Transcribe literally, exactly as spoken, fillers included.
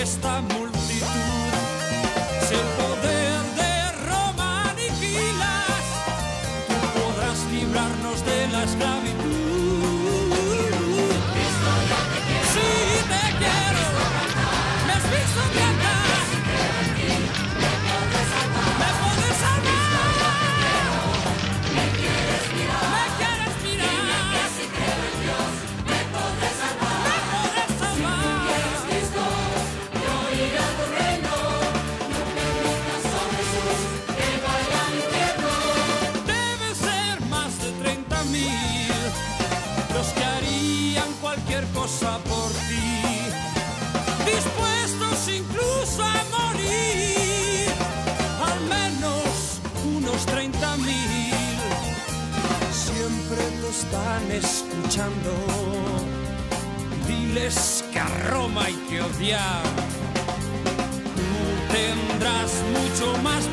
esta multitud. Si el poder de Roma aniquilas, tú podrás librarnos de la esclavitud. Sí, te quiero, me has visto cantar, me puedes salvar, me quieres mirar, me quieres mirar, que si creo en Dios, me podrás salvar, me podrás salvar. Si tú quieres Cristo, yo iré a tu reino, no permitas, oh Jesús, que vaya al infierno. Deben ser más de treinta mil los que harían cualquier cosa por ti, dispuestos incluso a morir, al menos unos treinta mil. Siempre te están escuchando, diles que a Roma hay que odiar. Tú tendrás mucho más